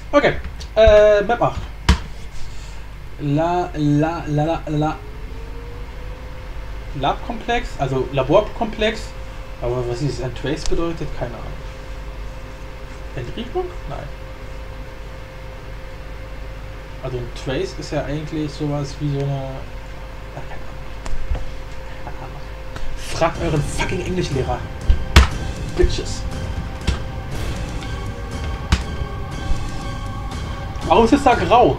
Okay. Map 8. Labkomplex, also Laborkomplex. Aber was dieses Trace bedeutet, keine Ahnung. Entriegelung? Nein. Also ein Trace ist ja eigentlich sowas wie so eine... Ach, keine Ahnung. Keine Ahnung. Fragt euren fucking Englischlehrer. Bitches. Warum ist es da grau?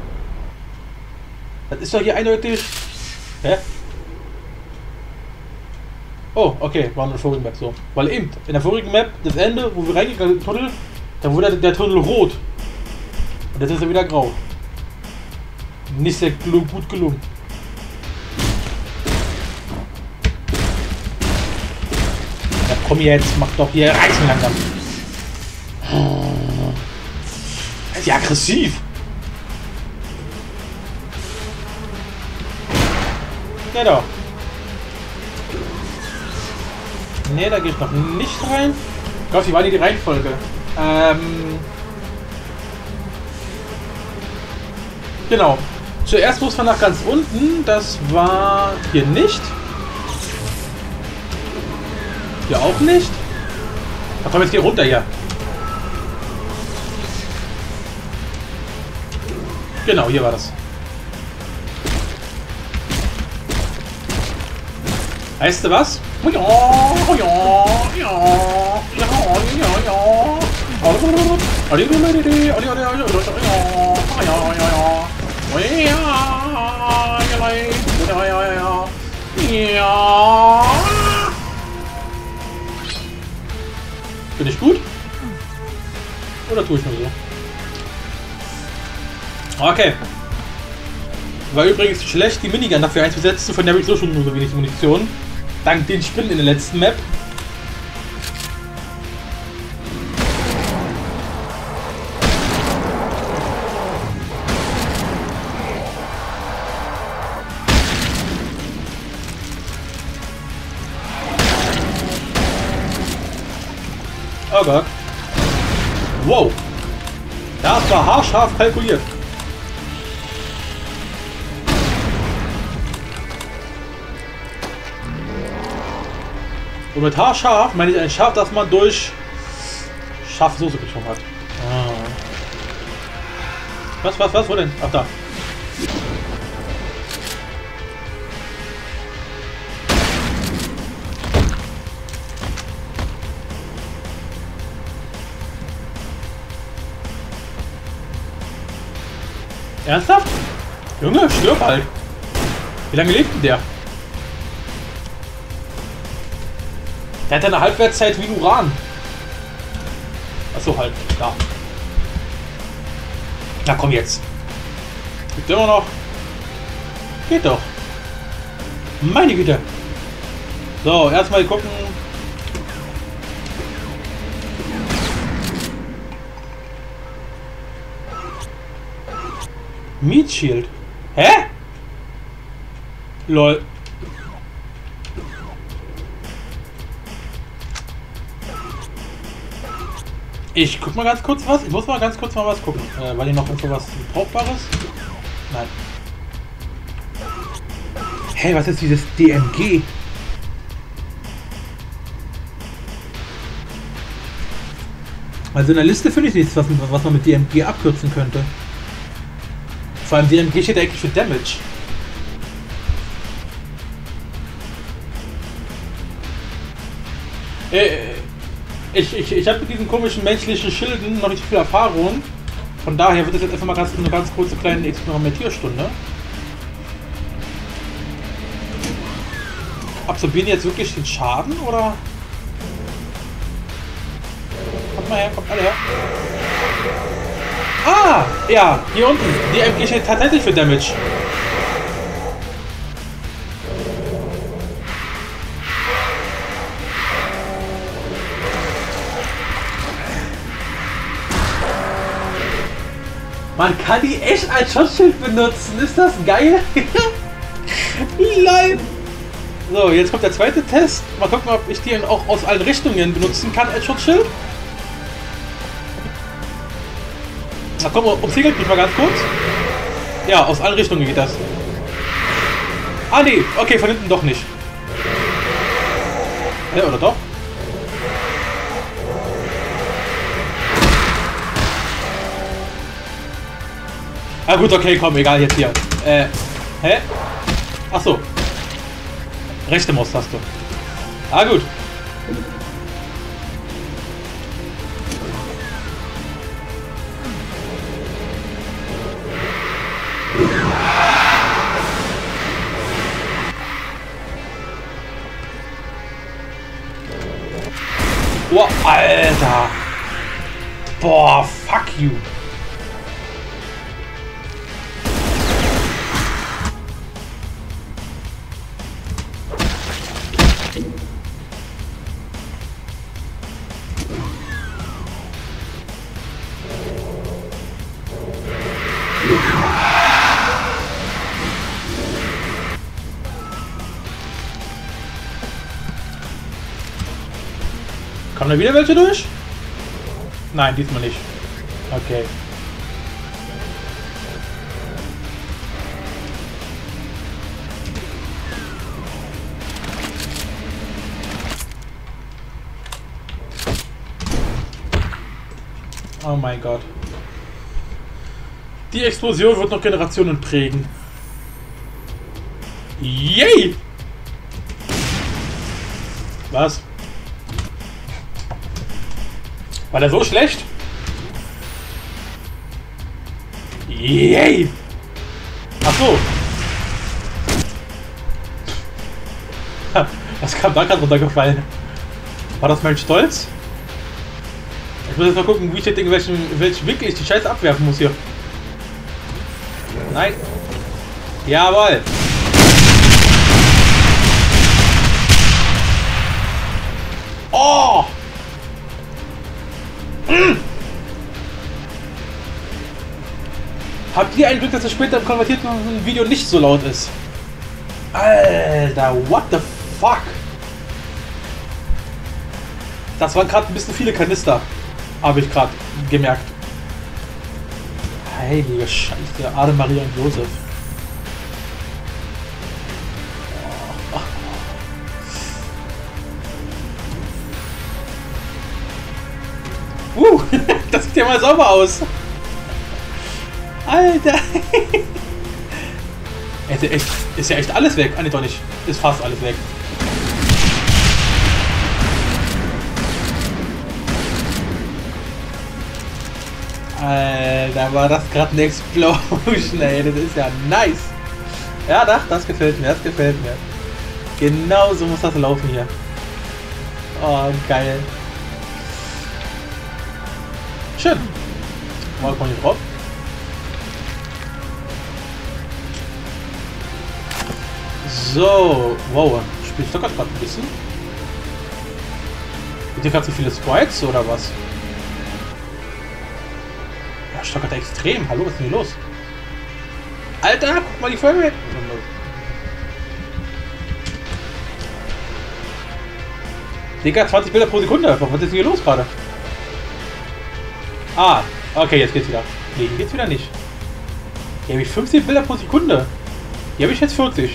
Das ist doch hier eindeutig... Hä? Oh, okay, war in der vorigen Map so. Weil eben, in der vorigen Map, das Ende, wo wir reingegangen sind, Tunnel, da wurde der Tunnel rot. Und jetzt ist er wieder grau. Nicht sehr gut gelungen. Ja, komm jetzt, mach doch hier reißen langsam. Ist ja aggressiv. Ja doch. Ne, da geht noch nicht rein. Ich glaube, wie war die Reihenfolge? Genau. Zuerst muss man nach ganz unten. Das war hier nicht. Hier auch nicht. Da kommen wir jetzt hier runter hier. Genau, hier war das. Weißt du was? Bin ich gut? Oder tue ich nur so? Okay. War übrigens schlecht, die Minigun dafür einzusetzen, von der habe ich so schon nur so wenig Munition. Dank den Spinnen in der letzten Map. Oh Gott. Wow. Das war haarscharf kalkuliert. Und mit haarscharf meine ich ein Schaf, das man durch scharfe Soße getrunken hat. Ah. Was? Wo denn? Ach, da. Ernsthaft? Junge, stirb halt. Wie lange lebt denn der? Der hat eine Halbwertszeit wie Uran. Achso, halt. Da. Na komm jetzt. Gibt immer noch. Geht doch. Meine Güte. So, erstmal gucken. Meat Shield. Hä? Lol. Ich guck mal ganz kurz was. Ich muss mal ganz kurz mal was gucken. Weil hier noch so was Brauchbares? Nein. Hey, was ist dieses DMG? Also in der Liste finde ich nichts, was man mit DMG abkürzen könnte. Vor allem DMG steht eigentlich für Damage. Ich habe mit diesen komischen menschlichen Schilden noch nicht so viel Erfahrung. Von daher wird das jetzt einfach mal eine ganz kurze kleine Experimentierstunde. Absorbieren die jetzt wirklich den Schaden, oder? Kommt mal her, kommt alle her. Ah! Ja, hier unten. Die MG steht tatsächlich für Damage. Man kann die echt als Schutzschild benutzen. Ist das geil? Lol. So, jetzt kommt der zweite Test. Mal gucken, ob ich die auch aus allen Richtungen benutzen kann als Schutzschild. Na komm, umzingelt mich mal ganz kurz. Ja, aus allen Richtungen geht das. Ah, nee. Okay, von hinten doch nicht. Ja, oder doch? Ah gut, okay, komm, egal, jetzt hier. Hä? Ach so. Rechte Maustaste. Ah gut. Boah, Alter. Boah, fuck you. Kommen da wieder welche durch? Nein, diesmal nicht. Okay. Oh mein Gott. Die Explosion wird noch Generationen prägen. Yay! Was? War der so schlecht? Yay! Ach so. Was kam da gerade runtergefallen? War das mein Stolz? Ich muss jetzt mal gucken, wie ich das Ding, welchen Winkel ich die Scheiße abwerfen muss hier. Nein. Jawohl. Oh! Habt ihr ein Glück, dass es später im konvertierten Video nicht so laut ist? Alter, what the fuck? Das waren gerade ein bisschen viele Kanister. Habe ich gerade gemerkt. Heilige Scheiße, Ave Maria und Josef. Das sieht ja mal sauber aus. Alter. Ist ja echt alles weg. Ah, ne, doch nicht. Ist fast alles weg. Alter, war das gerade eine Explosion, ey. Das ist ja nice. Ja, doch, das gefällt mir. Das gefällt mir. Genau so muss das laufen hier. Oh, geil. Schön. Mal hier drauf. So. Wow. Spielt doch gerade ein bisschen. Sind hier gerade so viele Sprites oder was? Ja, stockert extrem. Hallo, was ist denn hier los? Alter, guck mal die Folge. Digga, 20 Bilder pro Sekunde. Was ist denn hier los gerade? Ah, okay, jetzt geht's wieder. Nee, hier geht's wieder nicht. Hier habe ich 15 Bilder pro Sekunde. Hier habe ich jetzt 40.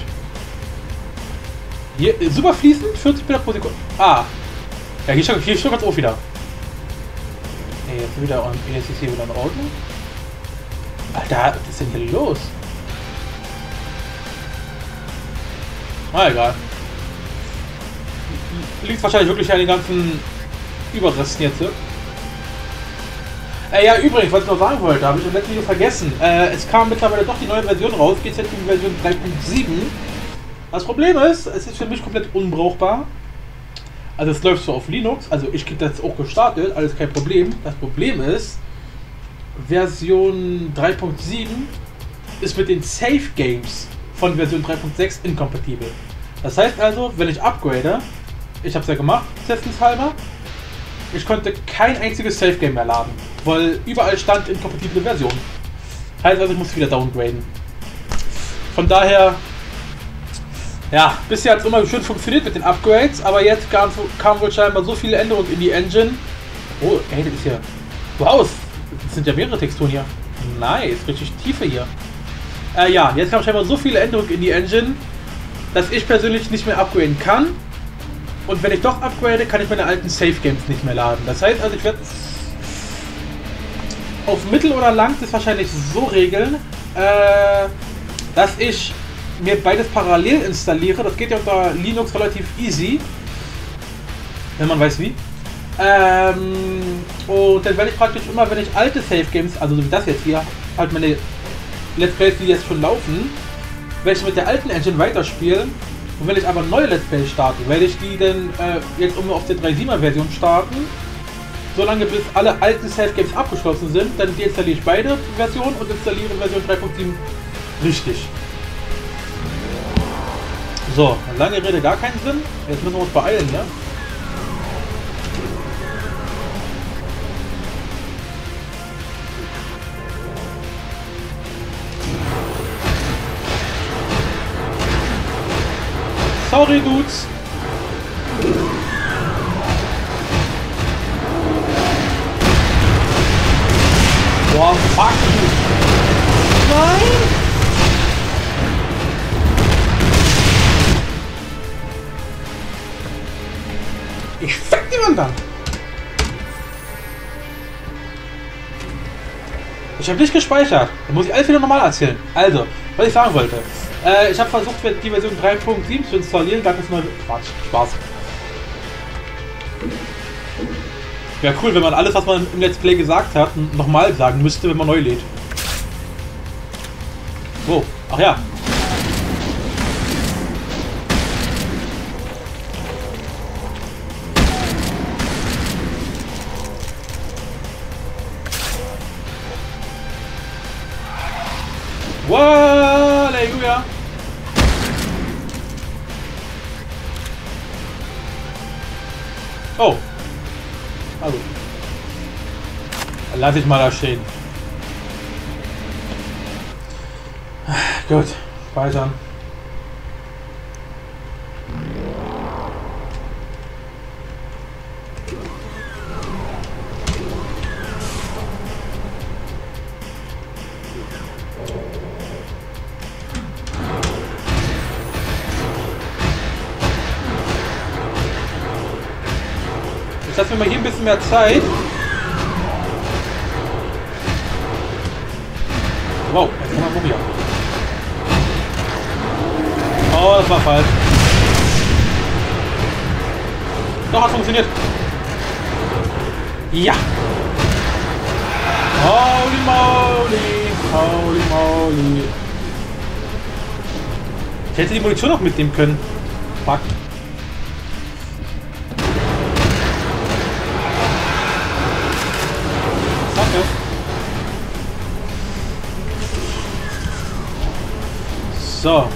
Hier, super fließend, 40 Bilder pro Sekunde. Ah. Ja, hier stockert es auch wieder. Nee, jetzt ist hier wieder in Ordnung. Alter, was ist denn hier los? Ah, egal. Liegt wahrscheinlich wirklich an den ganzen Überresten jetzt. Ja, übrigens, was ich noch sagen wollte, habe ich im letzten Video vergessen. Es kam mittlerweile doch die neue Version raus, GZ Version 3.7. Das Problem ist, es ist für mich komplett unbrauchbar. Also es läuft so auf Linux, also ich kriege das auch gestartet, alles kein Problem. Das Problem ist, Version 3.7 ist mit den Safe Games von Version 3.6 inkompatibel. Das heißt also, wenn ich upgrade, ich habe es ja gemacht, testenshalber, ich konnte kein einziges Safe Game mehr laden, weil überall stand inkompatible Version. Heißt also, ich muss wieder downgraden. Von daher, ja, bisher hat es immer schön funktioniert mit den Upgrades, aber jetzt kamen wohl scheinbar so viele Änderungen in die Engine. Oh, ey, das ist ja... Wow, sind ja mehrere Texturen hier. Nice, richtig tiefe hier. Ja, jetzt haben scheinbar so viele Änderungen in die Engine, dass ich persönlich nicht mehr upgraden kann. Und wenn ich doch upgrade, kann ich meine alten Save Games nicht mehr laden. Das heißt also, ich werde auf mittel oder lang das wahrscheinlich so regeln, dass ich mir beides parallel installiere. Das geht ja unter Linux relativ easy, wenn man weiß wie. Und dann werde ich praktisch immer, wenn ich alte Save Games, also so wie das jetzt hier, halt meine Let's Plays, die jetzt schon laufen, werde ich mit der alten Engine weiterspielen. Und wenn ich aber neue Let's Plays starte, werde ich die dann jetzt nur auf der 3.7er Version starten. Solange bis alle alten Save Games abgeschlossen sind, dann deinstalliere ich beide Versionen und installiere Version 3.7 richtig. So, lange Rede, gar keinen Sinn. Jetzt müssen wir uns beeilen, ja? Sorry, Dudes. Boah, fuck you. Nein! Ich fick die dann. Ich habe nicht gespeichert. Dann muss ich alles wieder normal erzählen. Also, was ich sagen wollte. Ich habe versucht, die Version 3.7 zu installieren. Gab es neue... Quatsch, Spaß. Wäre cool, wenn man alles, was man im Let's Play gesagt hat, nochmal sagen müsste, wenn man neu lädt. So, ach ja. Wow, Halleluja. Oh. Also. Dann lass ich mal da stehen. Gut, weiter. Jetzt lassen wir mal hier ein bisschen mehr Zeit. Wow, jetzt kann man probieren. Oh, das war falsch. Doch, hat funktioniert. Ja. Holy moly. Holy moly. Ich hätte die Munition noch mitnehmen können. Fuck. Danke. So.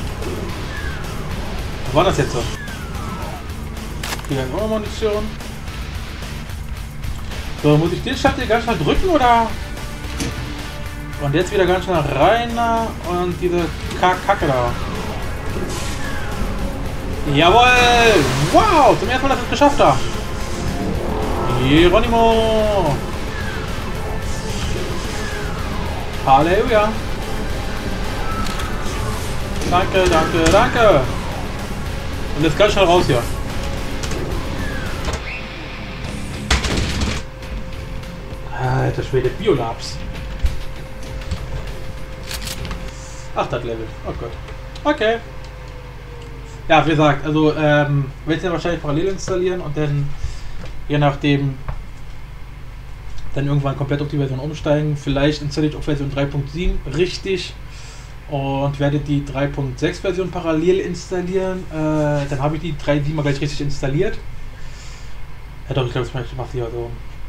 Wo war das jetzt so? Hier haben wir Munition. So, muss ich den Schatten hier ganz schnell drücken oder? Und jetzt wieder ganz schnell rein und diese Kacke da. Jawohl! Wow! Zum ersten Mal, dass ich es geschafft habe. Geronimo! Halleluja! Danke, danke, danke! Und jetzt ganz schnell raus hier. Alter Schwede, Biolabs. Ach, das Level. Oh Gott. Okay. Ja, wie gesagt, also werde ich dann wahrscheinlich parallel installieren und dann je nachdem dann irgendwann komplett auf die Version umsteigen. Vielleicht installiere ich auf Version 3.7 richtig und werde die 3.6 Version parallel installieren. Dann habe ich die 3.7 gleich richtig installiert. Ja doch, ich glaube, das mache ich so.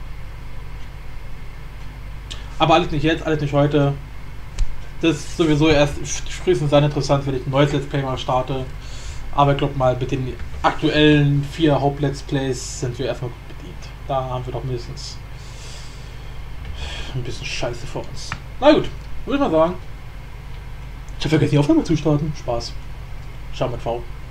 Aber alles nicht jetzt, alles nicht heute. Das ist sowieso erst frühestens dann interessant, wenn ich ein neues Let's Play mal starte. Aber ich glaube mal, mit den aktuellen 4 Haupt-Let's Plays sind wir erstmal gut bedient. Da haben wir doch mindestens ein bisschen Scheiße vor uns. Na gut, würde ich mal sagen. Ich habe vergessen, die Aufnahme zu starten. Spaß. Schau mit V.